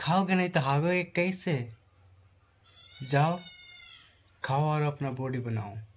खाओगे नहीं तो भागोगे कैसे? जाओ खाओ और अपना बॉडी बनाओ।